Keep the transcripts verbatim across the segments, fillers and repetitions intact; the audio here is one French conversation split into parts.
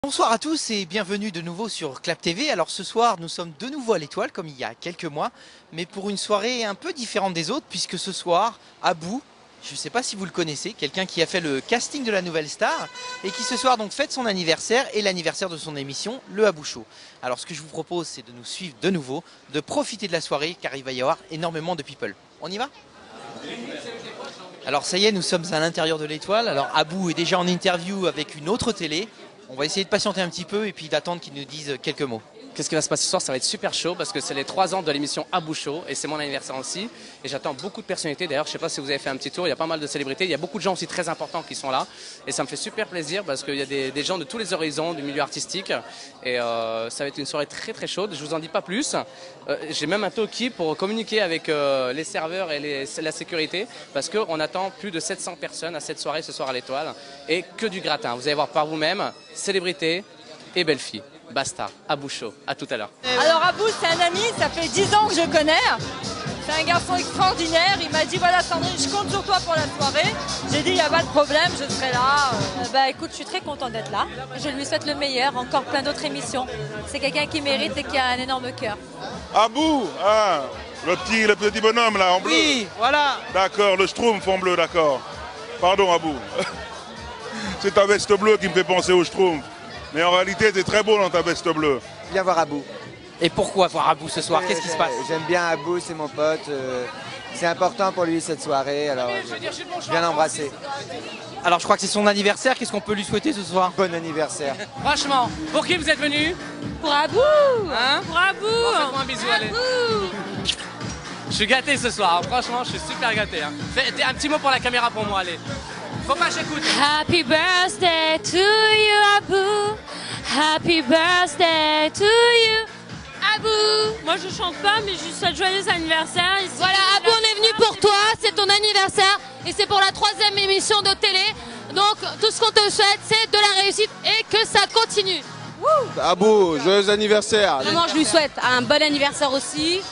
Bonsoir à tous et bienvenue de nouveau sur Clap T V. Alors ce soir nous sommes de nouveau à l'Étoile comme il y a quelques mois, mais pour une soirée un peu différente des autres puisque ce soir, Abou, je ne sais pas si vous le connaissez, quelqu'un qui a fait le casting de la nouvelle star et qui ce soir donc fête son anniversaire et l'anniversaire de son émission, le Abou Show. Alors ce que je vous propose c'est de nous suivre de nouveau, de profiter de la soirée car il va y avoir énormément de people. On y va ? Alors ça y est, nous sommes à l'intérieur de l'Étoile. Alors Abou est déjà en interview avec une autre télé. On va essayer de patienter un petit peu et puis d'attendre qu'ils nous disent quelques mots. Qu'est-ce qui va se passer ce soir? Ça va être super chaud parce que c'est les trois ans de l'émission Abou Show et c'est mon anniversaire aussi. Et j'attends beaucoup de personnalités. D'ailleurs, je ne sais pas si vous avez fait un petit tour, il y a pas mal de célébrités. Il y a beaucoup de gens aussi très importants qui sont là. Et ça me fait super plaisir parce qu'il y a des, des gens de tous les horizons du milieu artistique. Et euh, ça va être une soirée très très chaude. Je vous en dis pas plus. Euh, J'ai même un talkie pour communiquer avec euh, les serveurs et les, la sécurité parce qu'on attend plus de sept cents personnes à cette soirée ce soir à l'Étoile. Et que du gratin. Vous allez voir par vous-même, célébrités et belles filles. Basta, Abou Show, à tout à l'heure. Alors Abou, c'est un ami, ça fait dix ans que je connais. C'est un garçon extraordinaire. Il m'a dit voilà Sandrine, je compte sur toi pour la soirée. J'ai dit il n'y a pas de problème, je serai là. Euh, bah écoute, je suis très contente d'être là. Je lui souhaite le meilleur, encore plein d'autres émissions. C'est quelqu'un qui mérite et qui a un énorme cœur. Abou, ah, le petit, le petit bonhomme là en bleu. Oui, voilà. D'accord, le Schtroumpf en bleu, d'accord. Pardon Abou. C'est ta veste bleue qui me fait penser au Schtroumpf. Mais en réalité, t'es très beau dans ta veste bleue. Viens voir Abou. Et pourquoi voir Abou ce soir? Qu'est-ce qui se passe? J'aime bien Abou, c'est mon pote. euh, C'est important pour lui cette soirée, alors je, je viens l'embrasser. Alors je crois que c'est son anniversaire, qu'est-ce qu'on peut lui souhaiter ce soir? Bon anniversaire. Franchement, pour qui vous êtes venus? Pour Abou Hein? Pour Abou Bon, faites-moi un bisou, allez. Abou. Je suis gâté ce soir, hein. Franchement, je suis super gâté. Hein. Faites un petit mot pour la caméra pour moi, allez. Faut pas que j'écoute. Happy birthday to you, Abou. Happy birthday to you, Abou. Moi je chante pas, mais je lui souhaite joyeux anniversaire. Ici, voilà, Abou, on est venu pour toi, c'est ton anniversaire et c'est pour la troisième émission de télé. Donc tout ce qu'on te souhaite, c'est de la réussite et que ça continue. Abou, joyeux anniversaire. Vraiment, je lui souhaite un bon anniversaire aussi.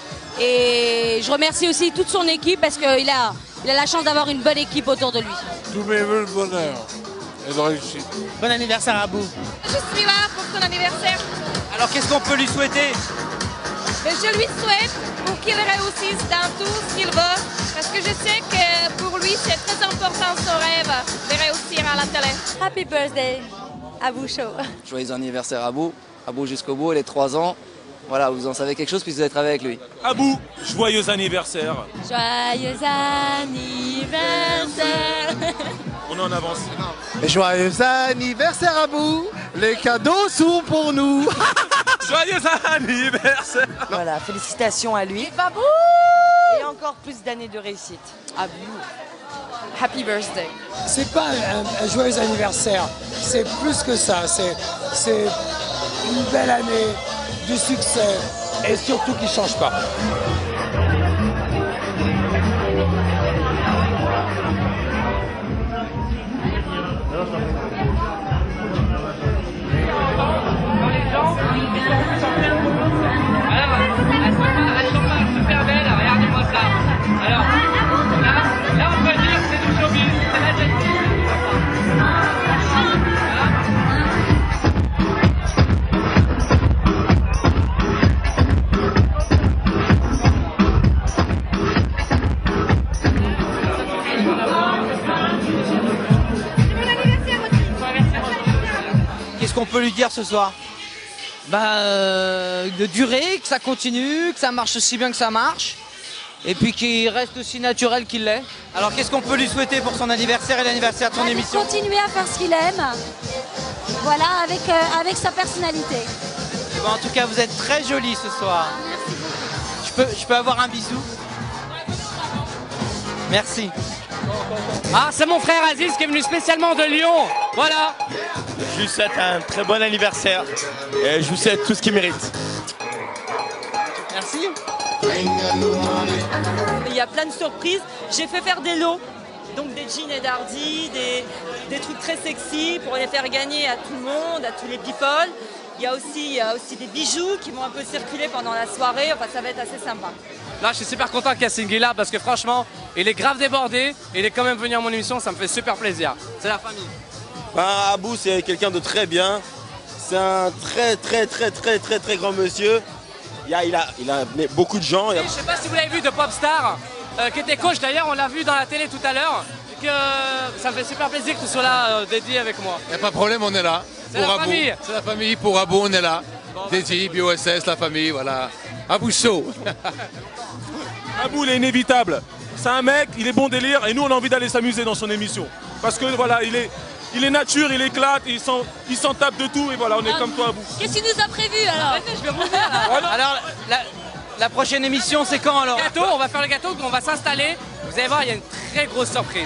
Et je remercie aussi toute son équipe parce qu'il a, il a la chance d'avoir une bonne équipe autour de lui. Tous mes voeux de bonheur et de réussite. Bon anniversaire Abou. Je suis là pour ton anniversaire. Alors qu'est-ce qu'on peut lui souhaiter? Mais je lui souhaite pour qu'il réussisse dans tout ce qu'il veut. Parce que je sais que pour lui, c'est très important son rêve de réussir à la télé. Happy birthday, Abou Show. Joyeux anniversaire Abou, Abou jusqu'au bout, les trois ans. Voilà, vous en savez quelque chose puisque vous allez travailler avec lui. Abou, joyeux anniversaire. Joyeux anniversaire. On est en avance. Joyeux anniversaire Abou, les cadeaux sont pour nous. Joyeux anniversaire. Voilà, félicitations à lui. Babou! Et encore plus d'années de réussite. Abou. Happy birthday. C'est pas un, un joyeux anniversaire, c'est plus que ça, c'est c'est une belle année, du succès et surtout qui ne change pas. Super belle, regardez-moi ça. Alors, là, là on peut dire que c'est du showbiz, c'est la jeune fille. Qu'est-ce qu'on peut lui dire ce soir? Bah, euh, de durer, que ça continue, que ça marche aussi bien que ça marche, et puis qu'il reste aussi naturel qu'il l'est. Alors qu'est-ce qu'on peut lui souhaiter pour son anniversaire et l'anniversaire de son Bah, de émission? continuer à faire ce qu'il aime, voilà, avec, euh, avec sa personnalité. Eh ben, en tout cas, vous êtes très jolie ce soir. Merci beaucoup. Je peux, je peux avoir un bisou? Merci. Ah, c'est mon frère Aziz qui est venu spécialement de Lyon. Voilà. Je lui souhaite un très bon anniversaire et je vous souhaite tout ce qu'il mérite. Merci. Il y a plein de surprises. J'ai fait faire des lots. Donc des jeans et d'hardy, des, des trucs très sexy pour les faire gagner à tout le monde, à tous les people. Il y a aussi, il y a aussi des bijoux qui vont un peu circuler pendant la soirée. Enfin, ça va être assez sympa. Là, je suis super content qu'il y ait Singhi là parce que franchement, il est grave débordé. Et il est quand même venu à mon émission, ça me fait super plaisir. C'est la famille. Ben, Abou, c'est quelqu'un de très bien. C'est un très très très très très très grand monsieur. Il a, il a, il a amené beaucoup de gens. Je ne sais pas si vous l'avez vu de Popstar, euh, qui était coach d'ailleurs, on l'a vu dans la télé tout à l'heure. Que ça me fait super plaisir que tu sois là, euh, Dédi, avec moi. Il n'y a pas de problème, on est là. C'est la famille. C'est la famille, pour Abou, on est là. Dédi, B O S S, la famille, voilà. Abou Show. Abou, il est inévitable. C'est un mec, il est bon délire, et nous, on a envie d'aller s'amuser dans son émission. Parce que voilà, il est, il est nature, il éclate, il s'en, il s'en tape de tout, et voilà, on est comme toi, Abou. Qu'est-ce qu'il nous a prévu alors? Je vais revenir là. Alors, la, la prochaine émission, c'est quand alors? Le gâteau, on va faire le gâteau, on va s'installer. Vous allez voir, il y a une très grosse surprise.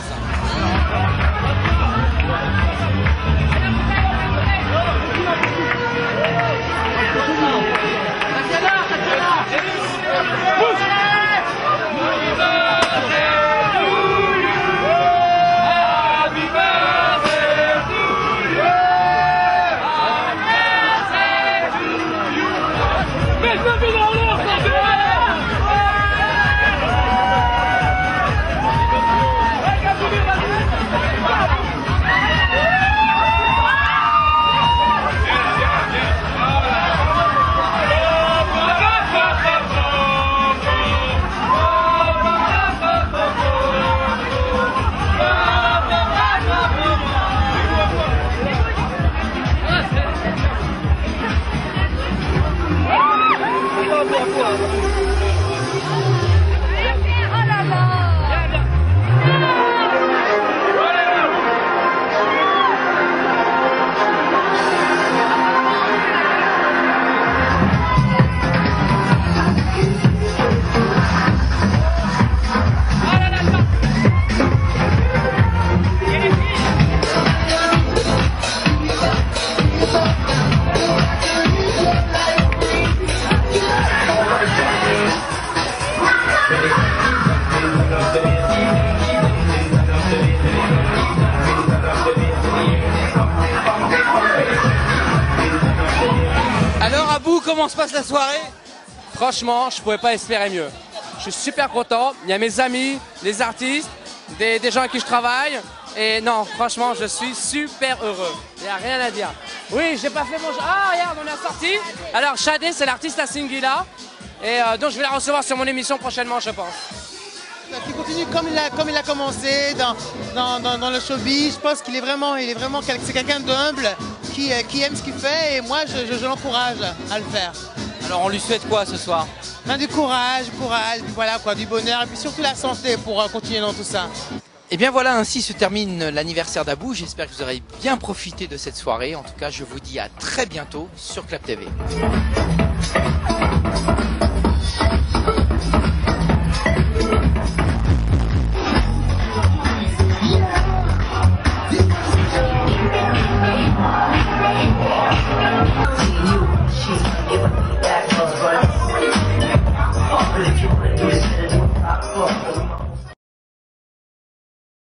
Alors Abou, comment se passe la soirée? Franchement, je ne pouvais pas espérer mieux. Je suis super content. Il y a mes amis, les artistes, des, des gens avec qui je travaille. Et non, franchement, je suis super heureux. Il n'y a rien à dire. Oui, j'ai pas fait mon jeu. Ah, regarde, on est sorti. Alors, Shadé, c'est l'artiste à Singila. Et euh, donc, je vais la recevoir sur mon émission prochainement, je pense. Qui continue comme il a, comme il a commencé dans, dans, dans, dans le showbiz. Je pense qu'il est vraiment, il est vraiment c'est quelqu'un d'humble qui, qui aime ce qu'il fait et moi je, je, je l'encourage à le faire. Alors on lui souhaite quoi ce soir? Ben, du courage, du courage, voilà quoi, du bonheur et puis surtout la santé pour euh, continuer dans tout ça. Et bien voilà, ainsi se termine l'anniversaire d'Abou. J'espère que vous aurez bien profité de cette soirée. En tout cas, je vous dis à très bientôt sur Clap T V.